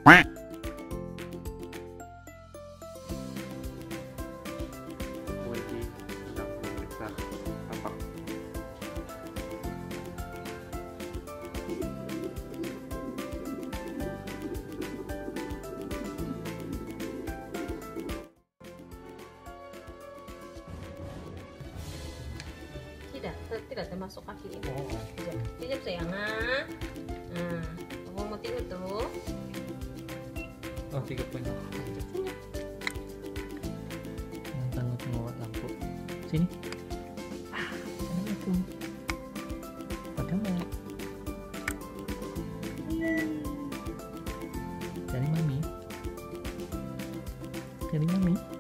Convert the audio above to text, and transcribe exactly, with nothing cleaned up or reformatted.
Lagi sedang memeriksa tapak. Tidak, tidak termasuk kaki ini. Oh, Tidak, tidak sayang. Nah, kamu mau tidur tuh. oh tiga poin. Tunggu tunggu lampu. Sini. Ah, sana itu. Padahal mau. Cari mami. Cari mami.